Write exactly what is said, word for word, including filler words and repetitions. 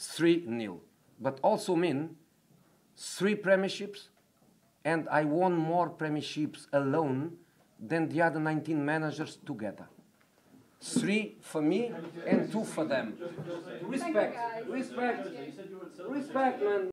three nil. But also mean three premierships, and I won more premierships alone than the other nineteen managers together. Three for me and two for them. Respect, respect, respect, man.